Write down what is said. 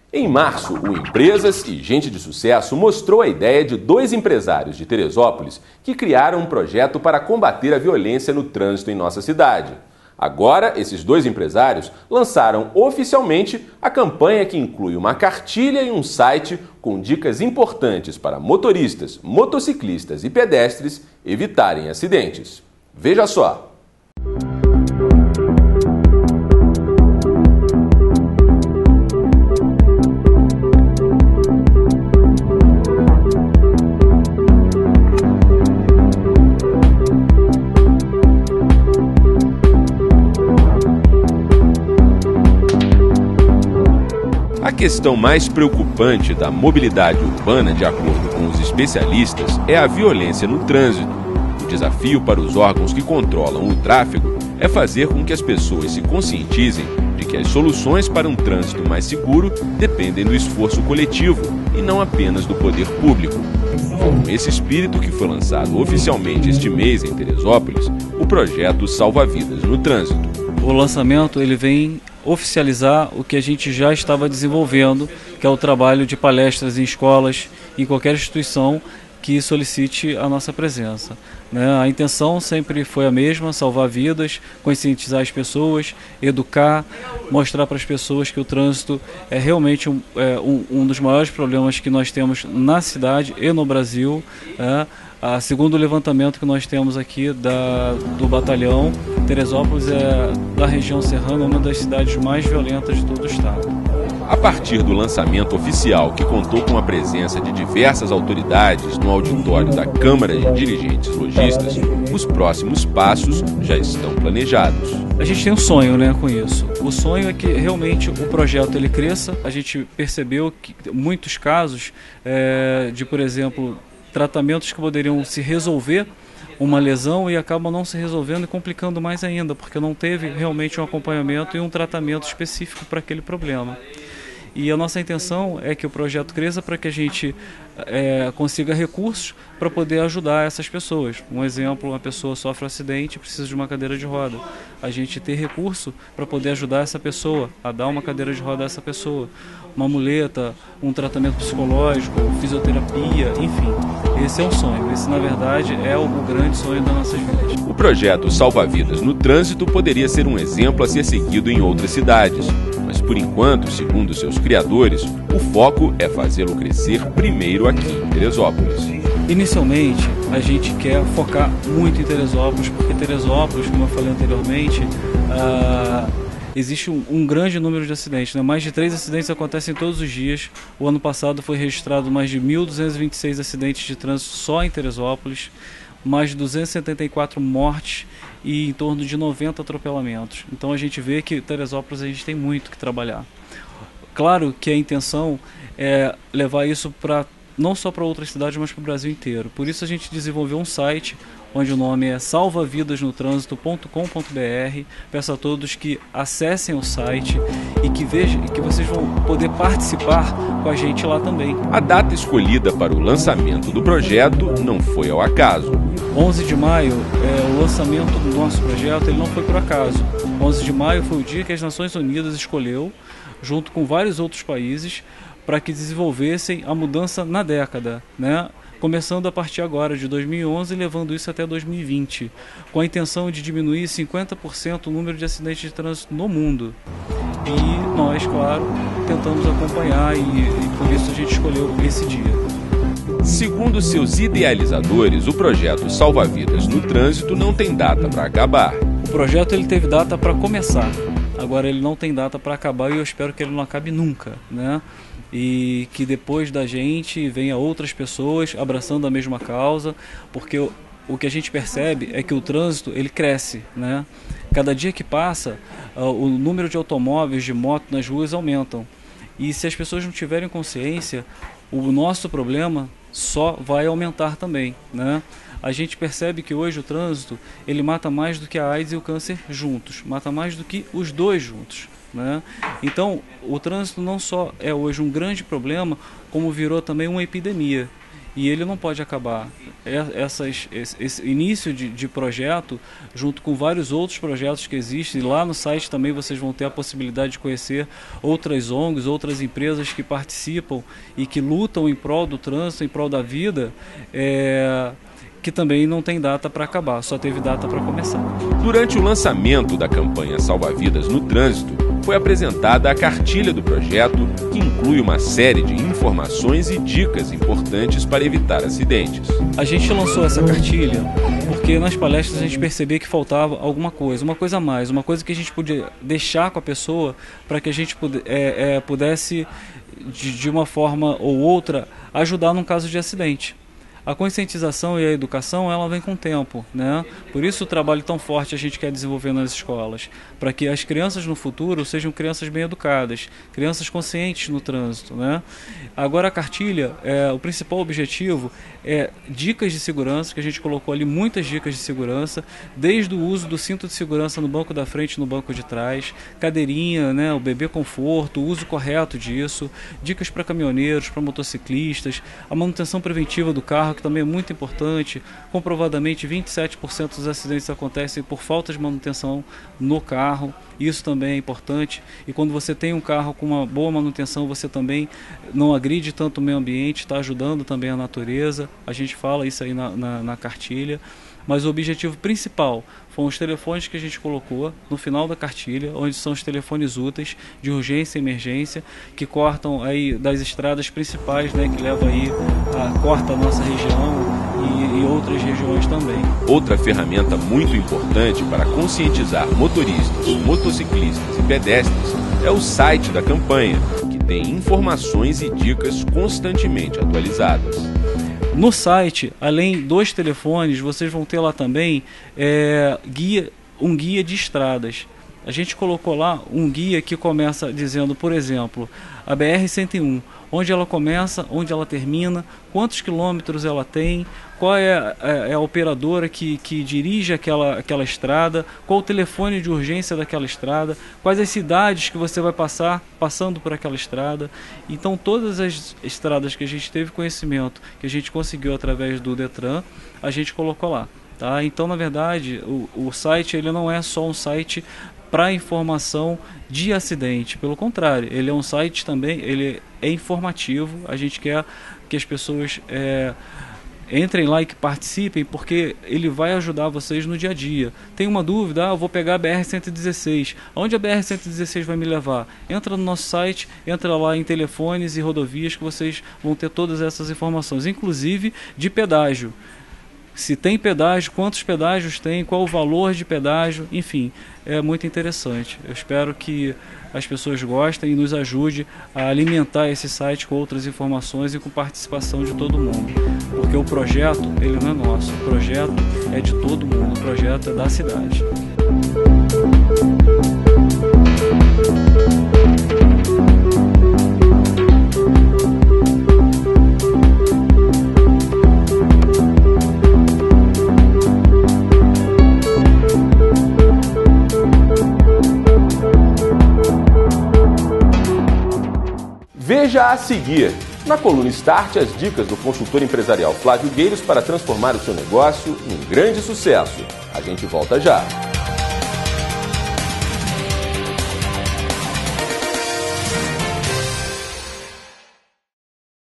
Em março, o Empresas e Gente de Sucesso mostrou a ideia de dois empresários de Teresópolis que criaram um projeto para combater a violência no trânsito em nossa cidade. Agora, esses dois empresários lançaram oficialmente a campanha que inclui uma cartilha e um site com dicas importantes para motoristas, motociclistas e pedestres evitarem acidentes. Veja só! A questão mais preocupante da mobilidade urbana, de acordo com os especialistas, é a violência no trânsito. O desafio para os órgãos que controlam o tráfego é fazer com que as pessoas se conscientizem de que as soluções para um trânsito mais seguro dependem do esforço coletivo e não apenas do poder público. Com esse espírito que foi lançado oficialmente este mês em Teresópolis, o projeto Salva Vidas no Trânsito. O lançamento ele vem oficializar o que a gente já estava desenvolvendo, que é o trabalho de palestras em escolas, em qualquer instituição que solicite a nossa presença. A intenção sempre foi a mesma: salvar vidas, conscientizar as pessoas, educar, mostrar para as pessoas que o trânsito é realmente um dos maiores problemas que nós temos na cidade e no Brasil. Segundo o levantamento que nós temos aqui do batalhão, Teresópolis é, da região serrana, uma das cidades mais violentas de todo o estado. A partir do lançamento oficial, que contou com a presença de diversas autoridades no auditório da Câmara de Dirigentes Lojistas, os próximos passos já estão planejados. A gente tem um sonho, com isso. O sonho é que realmente o projeto ele cresça. A gente percebeu que muitos casos de, por exemplo, tratamentos que poderiam se resolver uma lesão e acabam não se resolvendo e complicando mais ainda, porque não teve realmente um acompanhamento e um tratamento específico para aquele problema. E a nossa intenção é que o projeto cresça para que a gente consiga recursos para poder ajudar essas pessoas. Um exemplo: uma pessoa sofre um acidente e precisa de uma cadeira de roda. A gente ter recurso para poder ajudar essa pessoa, a dar uma cadeira de roda a essa pessoa. Uma muleta, um tratamento psicológico, fisioterapia, enfim. Esse é o sonho. Esse, na verdade, é o grande sonho das nossas vidas. O projeto Salva Vidas no Trânsito poderia ser um exemplo a ser seguido em outras cidades. Mas, por enquanto, segundo seus criadores, o foco é fazê-lo crescer primeiro aqui em Teresópolis. Inicialmente, a gente quer focar muito em Teresópolis, porque Teresópolis, como eu falei anteriormente, existe um grande número de acidentes. Mais de 3 acidentes acontecem todos os dias. O ano passado foi registrado mais de 1.226 acidentes de trânsito só em Teresópolis, mais de 274 mortes e em torno de 90 atropelamentos. Então a gente vê que Teresópolis a gente tem muito que trabalhar. Claro que a intenção é levar isso não só para outras cidades, mas para o Brasil inteiro. Por isso a gente desenvolveu um site onde o nome é salvavidasnotransito.com.br. Peço a todos que acessem o site e que vejam que vocês vão poder participar com a gente lá também. A data escolhida para o lançamento do projeto não foi ao acaso. 11 de maio, o lançamento do nosso projeto, ele não foi por acaso. 11 de maio foi o dia que as Nações Unidas escolheu, junto com vários outros países, para que desenvolvessem a mudança na década, começando a partir agora de 2011 e levando isso até 2020, com a intenção de diminuir 50% o número de acidentes de trânsito no mundo. E nós, claro, tentamos acompanhar e por isso a gente escolheu esse dia. Segundo seus idealizadores, o projeto Salva Vidas no Trânsito não tem data para acabar. O projeto ele teve data para começar, agora ele não tem data para acabar e eu espero que ele não acabe nunca, E que depois da gente venha outras pessoas abraçando a mesma causa, porque o que a gente percebe é que o trânsito ele cresce, Cada dia que passa, o número de automóveis, de motos nas ruas aumentam. E se as pessoas não tiverem consciência, o nosso problema só vai aumentar também, A gente percebe que hoje o trânsito ele mata mais do que a AIDS e o câncer juntos, mata mais do que os dois juntos. Então, o trânsito não só é hoje um grande problema, como virou também uma epidemia. e ele não pode acabar. Esse início de projeto, junto com vários outros projetos que existem, lá no site também vocês vão ter a possibilidade de conhecer outras ONGs, outras empresas que participam e que lutam em prol do trânsito, em prol da vida, que também não tem data para acabar, só teve data para começar. Durante o lançamento da campanha Salva Vidas no Trânsito, foi apresentada a cartilha do projeto, que inclui uma série de informações e dicas importantes para evitar acidentes. A gente lançou essa cartilha porque nas palestras a gente percebia que faltava alguma coisa, uma coisa a mais, uma coisa que a gente podia deixar com a pessoa para que a gente pudesse, de uma forma ou outra, ajudar num caso de acidente. A conscientização e a educação, ela vem com o tempo, né? Por isso o trabalho tão forte a gente quer desenvolver nas escolas, para que as crianças no futuro sejam crianças bem educadas, crianças conscientes no trânsito, né? Agora a cartilha, o principal objetivo é dicas de segurança, que a gente colocou ali muitas dicas de segurança, desde o uso do cinto de segurança no banco da frente e no banco de trás, cadeirinha, né, o bebê conforto, o uso correto disso, dicas para caminhoneiros, para motociclistas, a manutenção preventiva do carro, que também é muito importante. Comprovadamente 27% dos acidentes acontecem por falta de manutenção no carro, isso também é importante, e quando você tem um carro com uma boa manutenção, você também não agride tanto o meio ambiente, está ajudando também a natureza. A gente fala isso aí na cartilha, mas o objetivo principal foram os telefones que a gente colocou no final da cartilha, onde são os telefones úteis de urgência e emergência, que cortam aí das estradas principais, né, que leva aí, corta a nossa região e outras regiões também. Outra ferramenta muito importante para conscientizar motoristas, motociclistas e pedestres é o site da campanha, que tem informações e dicas constantemente atualizadas. No site, além dos telefones, vocês vão ter lá também um guia de estradas. A gente colocou lá um guia que começa dizendo, por exemplo, a BR-101, onde ela começa, onde ela termina, quantos quilômetros ela tem, qual é a operadora que dirige aquela estrada, qual o telefone de urgência daquela estrada, quais as cidades que você vai passando por aquela estrada. Então todas as estradas que a gente teve conhecimento, que a gente conseguiu através do Detran, a gente colocou lá. Tá? Então, na verdade, o site ele não é só um site para informação de acidente, pelo contrário, ele é um site também, ele é informativo. A gente quer que as pessoas entrem lá e que participem, porque ele vai ajudar vocês no dia a dia. Tem uma dúvida? Eu vou pegar a BR-116, onde a BR-116 vai me levar? Entra no nosso site, entra lá em telefones e rodovias, que vocês vão ter todas essas informações, inclusive de pedágio. Se tem pedágio, quantos pedágios tem, qual o valor de pedágio, enfim, é muito interessante. Eu espero que as pessoas gostem e nos ajude a alimentar esse site com outras informações e com participação de todo mundo. Porque o projeto, ele não é nosso, o projeto é de todo mundo, o projeto é da cidade. Veja a seguir, na coluna Start, as dicas do consultor empresarial Flávio Gueiros para transformar o seu negócio em um grande sucesso. A gente volta já.